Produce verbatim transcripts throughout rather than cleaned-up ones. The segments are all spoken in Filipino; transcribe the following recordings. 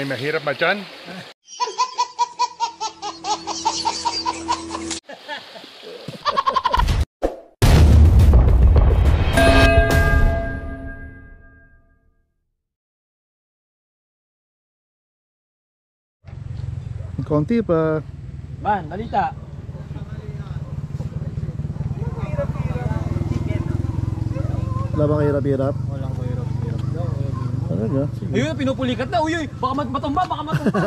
may mahirap ba dyan? Konti pa. Ban, balita. Wala bang hirap-hirap? Walang hirap-hirap daw. Talaga? Ayun, pinupulikat na. Uy, uy, baka matumba, baka matumba.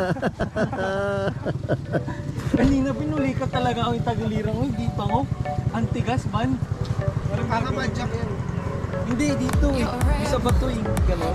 Kanina pinulikat talaga ako yung tagilirang. Uy, di pa ngo. Antigas, ban. Kakamadyak yan. Hindi, dito eh. Isa ba to eh? Ganon.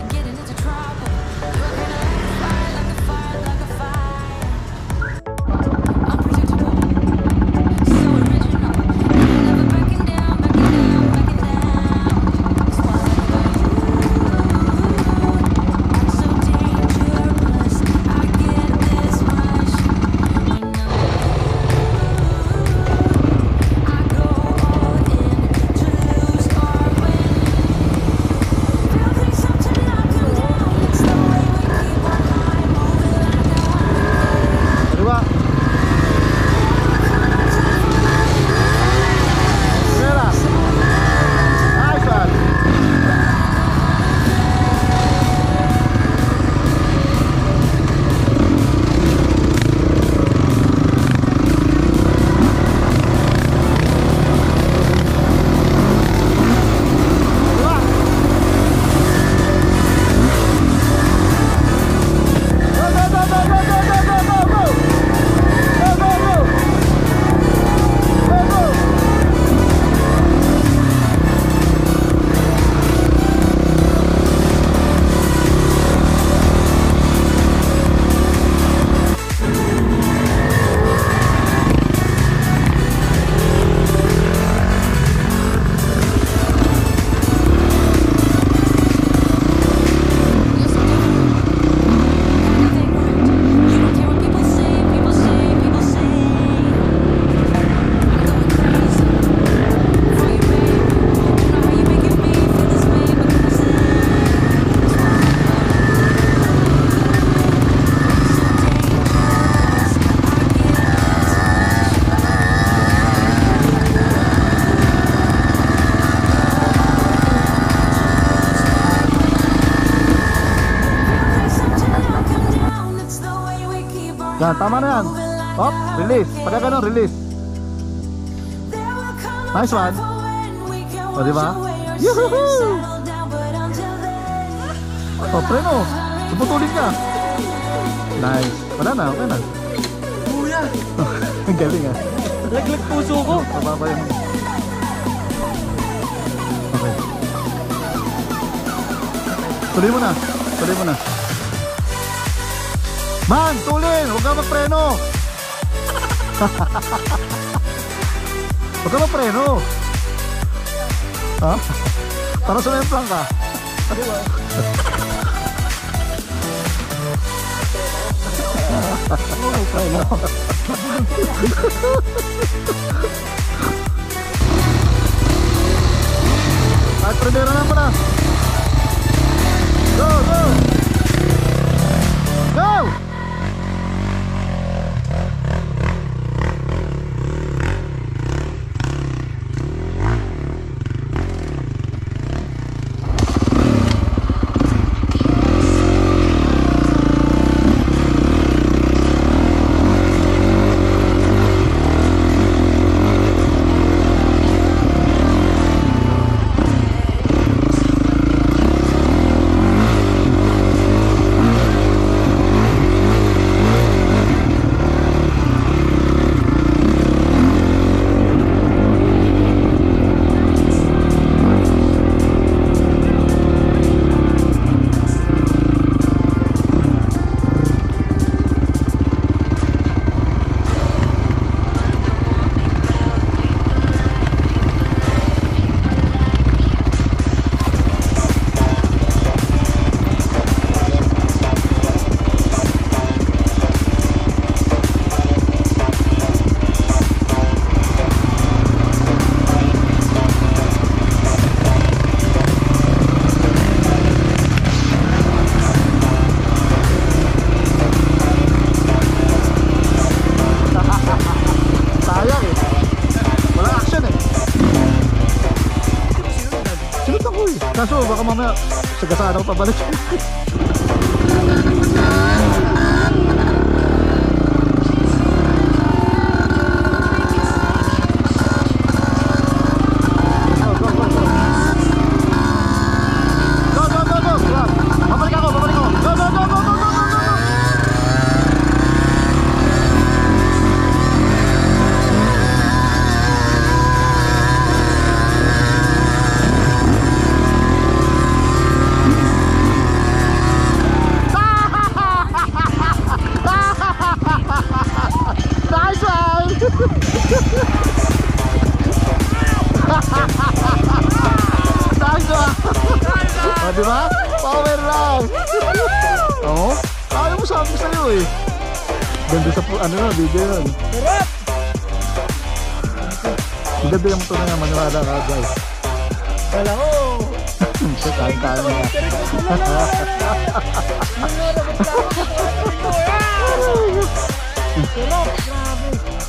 Yan, tama na yan. Hop, release. Pagka ganun, release. Nice one. O, diba? Yuhuhu! O, preno. Suputulit ka. Nice. Wala na, okay na. Kuya! Ang galing ah. Laglag puso ko. Tama ba yun? Okay. Tuloy mo na. Tuloy mo na. Man, tulin! Huwag ka magpreno! Huwag ka magpreno! Ha? Para sumemplang ka. At primera na pa na. Go, go! Go! Kaso baka mamaya sagasaan ako pabalik. Oh, diba? Power lang! Oo? Oh, ayaw mo sabi sa'yo eh. Ganda sa ano na, video yun. Sarap! Ang ganda yung motor na manurada ka guys. Kala ko! Kain-kain mo na. Sarap! Grabe!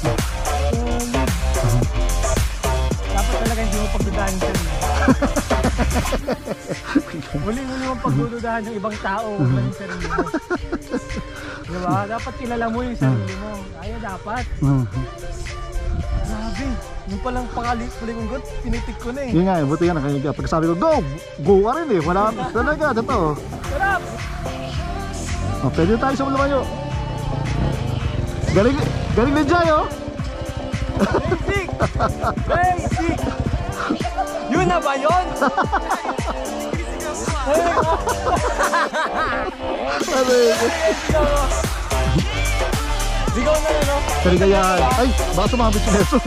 Dapat talaga hindi mo pagdudahan sa inyo. Muli-muli mong pagdududahan ng ibang tao, huwag lang yung sarili mo. Diba? Dapat kilala mo yung sarili mo. Ayaw dapat. Grabe. Yung palang pangalit pala kong god, tinitik ko na eh. Yun nga eh, buti nga nakahiga. Pag sabi ko, go! Go ka rin eh. Wala talaga, ito. Sarap! Oh, pwede tayo sa Malabayo. Galing, galing na Jai oh! Basic! Basic! Yun na ba yun? Sigaw na yun, no? Kaligayahan. Ay, baka sumabit si Nelson.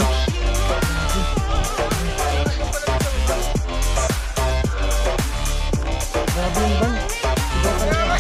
Grabe yung ban. Sigaw ka lang.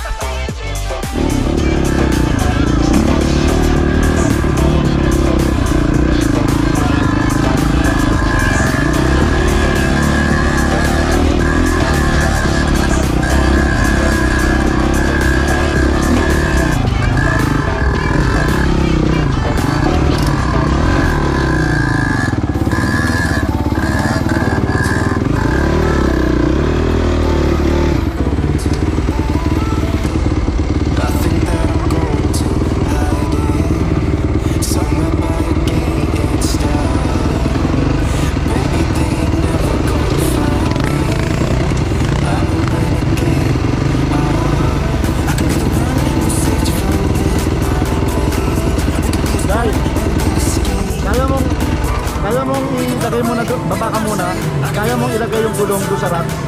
Ilagay mo na, baba ka muna. Kaya mong ilagay yung gulong doon sa rack.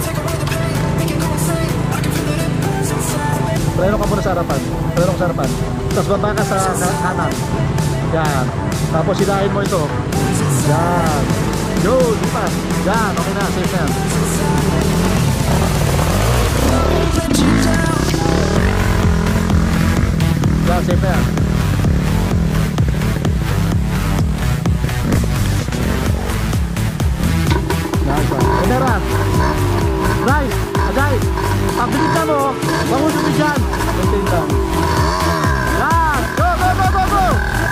Preno ka muna sa harapan. Preno ka sa harapan. Tapos baba ka sa kanan. Yan. Tapos hilahin mo ito. Yan. Yun, lipas. Yan, okay na. Safe na yan. Yan, safe na yan. Beneran. Right, agay. Pabilis ka mo. Bangun mo dyan. Maintain lang. Yan. Go, go, go, go, go.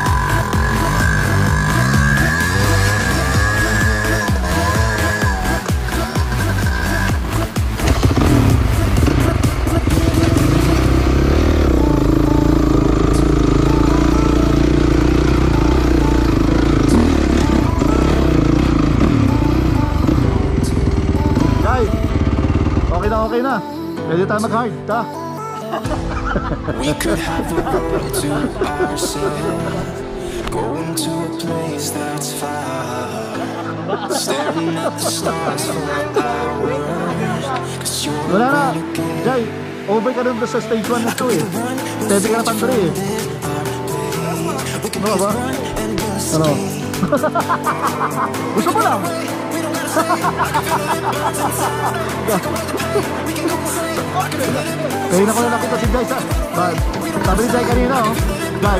Okay na, pwede tayo mag-hard, ta? We could have a road to ourselves, going to a place that's far, staring at the stars for hours, cause you're wala na, Jai, over ka rin sa stage one nito eh. Steady ka na pantry eh. Ano ba? Ano? Gusto mo lang? Kaya na ko na nakita si Jai sa sabi ni Jai kanina oh Jai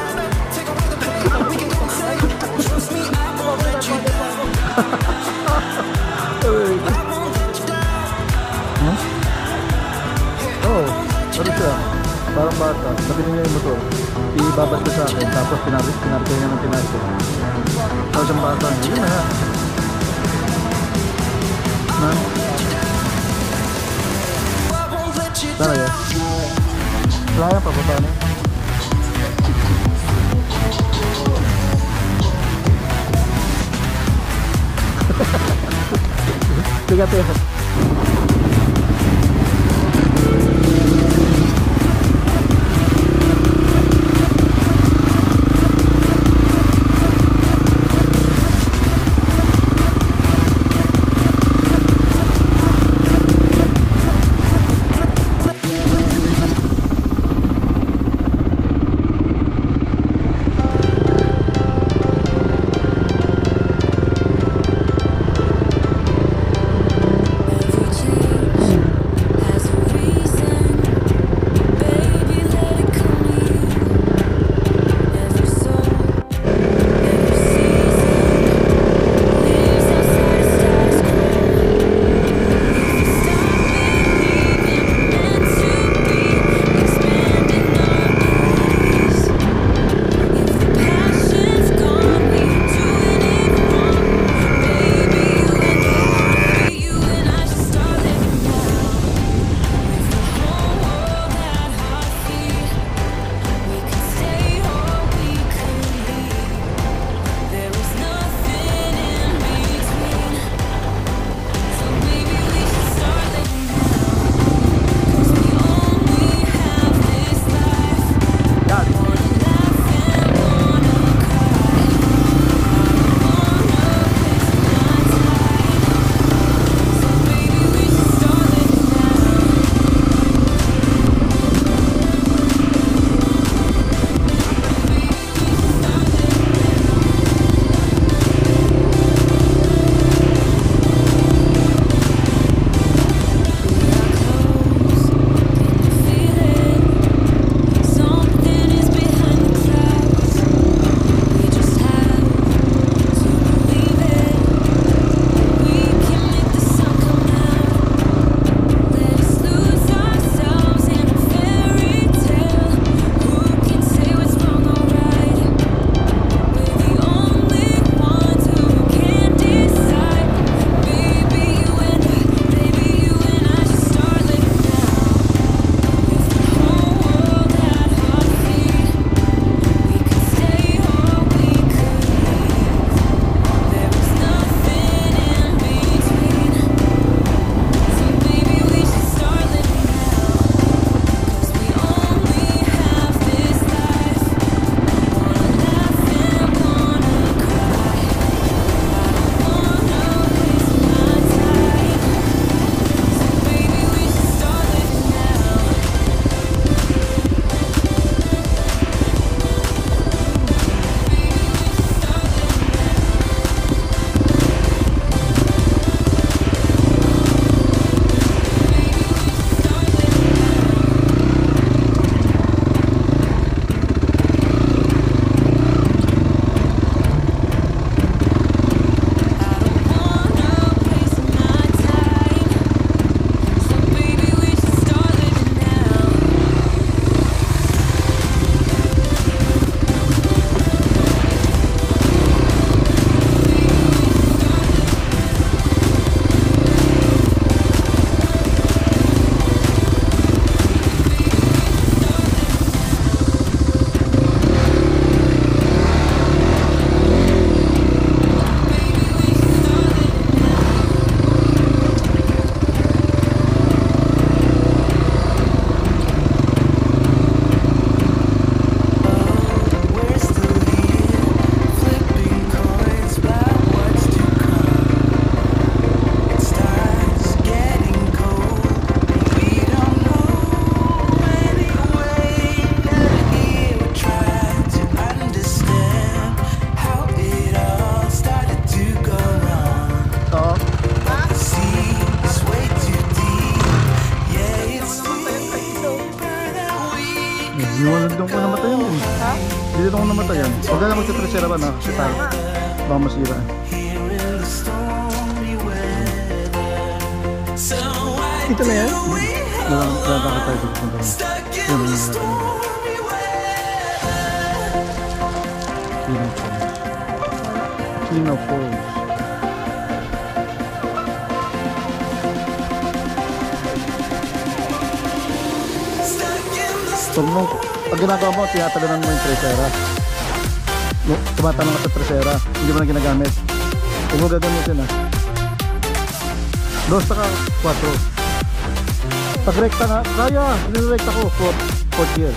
oh ano siya parang bata napitin niya yung motor ibabas ko sa akin tapos pinarit pinarit niya ng pinarit tapos yung bata yun na na Talaga? Wala yan, pababa na. Tiga tiga. Iwan doon ko namatay yan. Ha? Hindi doon ko namatay yan. Huwag na magtitrasera ba na kasi tayo. Baka masira. Ito na yan? Nakakata tayo dito. Yun na yan. Chino Falls. Huwag mo, pag ginagawa mo, tiyataganan mo yung tresera. Tumatanong ka sa tresera, hindi mo na ginagamit. Huwag mo gagamitin ah. Dos taka, kwatro. Pag rekta nga, kaya, nirekta ko, fourth, fourth gear.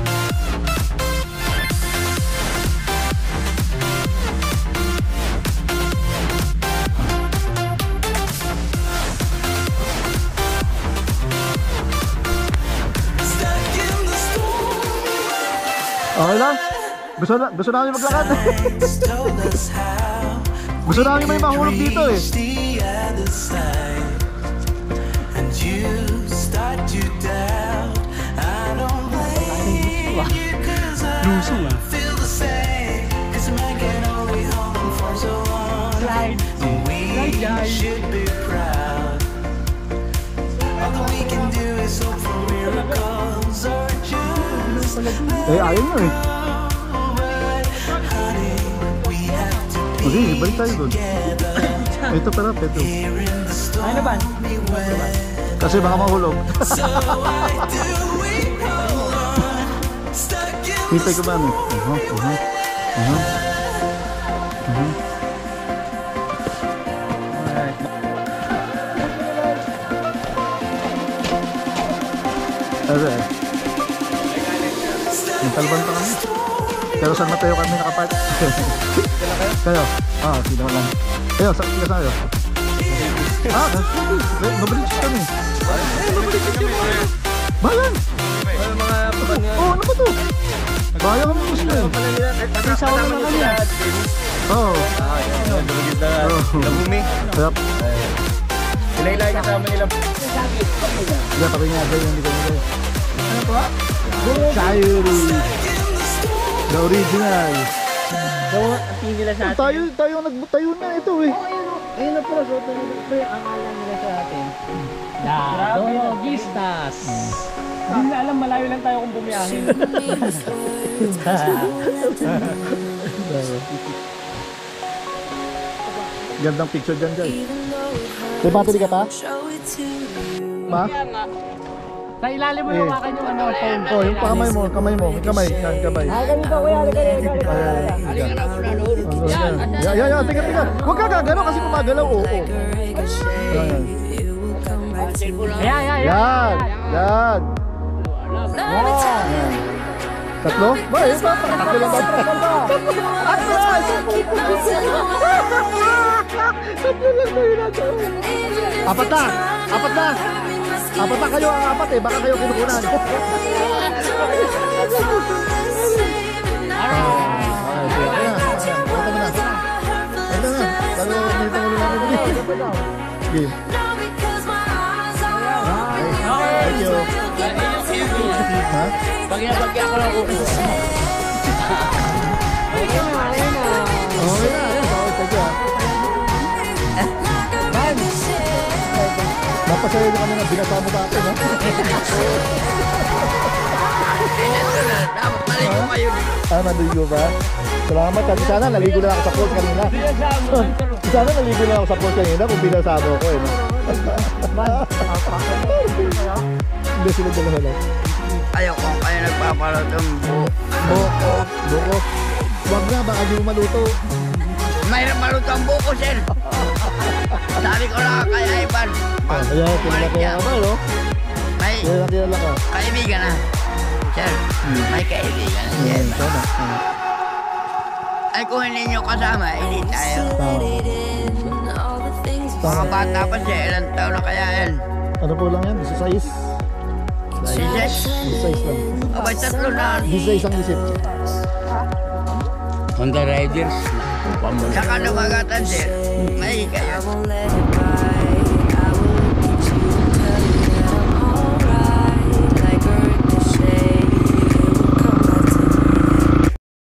Okay lang? Gusto na, gusto namin maglakad. Gusto namin may mahulog dito eh. Luso ah. Slide. Slide guys. Eh, ayaw nyo eh. Sige, balik tayo doon. Ito pala, ito. Ano ba? Kasi baka mahulog. Hintay ko ba ano? Uh-huh, uh-huh, uh-huh. Uh-huh. Ere. Mentalban pa kami. Pero saan matayo kami nakapark? Kayo? Ah, sino lang. Ayo, saan ka sa'yo? Ah, mabalitis kami. Eh, mabalitis kami. Bayan! Oo, ano ba to? Bayan kami gusto eh. Isaw na lang kami. Oo. Ah, yan. Nabagid na nabumi. Sarap. Ilaylay kasama nila. Sige, tabi nga dyan yung hindi ko nila. Ano po? Sayuri. The original. So, ang tingin nila sa atin. Tayo, tayo nagtayo na ito eh. Ayun na pala, so ito na akala nila sa atin. Dogistas. Hindi na alam, malayo lang tayo kung bumiyahin. Gandang picture dyan guys. May battery ka pa? Ma? Sa ilalim mo hawakan yung ano, phone. Oh, yung kamay mo, kamay mo, yung kamay, yan, kamay. Ah, ganito kuya, ganito, ganito. Yan, yan, yan, yan, tingnan, tingnan. Huwag ka gagano kasi gumagalaw, oo. Yan, yan. Ayan, ayan, Yan, yan. Yan. Tatlo? Ba, yun ba? Tatlo lang ba? Tatlo lang ba yun natin? Apat na! Apat na! Apat na kayo ang apat eh, baka kayo kinukunan. Game. Thank you. Ha? Bagya-bagya ako lang ako. Okay na, ayun, bawal tayo ah. Napasaya na kami na binasa mo sa atin, ha? Dapat maligo kayo. Ah, naligo ba? Salamat. Kasi sana naligo na ako sa pool kanina. Sana naligo na ako sa pool kanina kung binasama ko eh. No? Hindi sila dalawa lang. Ayaw ko kayo nagpaparot ng buo. Buko. Buko. Huwag na, baka di mo maluto. Mayroon maluto ang buko, sir. Sabi ko na kay Ivan. Ah, ayan, tinala ko yung kapal, no? May Ayan, tinala ka. kaibigan na. Sir, may kaibigan na, sir. Ayan, sana. Ah, Ay kung hindi nyo kasama, hindi tayo. Tama. Mga bata pa siya, ilang taon na kaya yan? Ano po lang yan? Isa-size? Sises? Isa-size lang. Abay, tatlo na. Isa-size ang isip. Honda Riders. Saka lumagatan, sir. May kayo.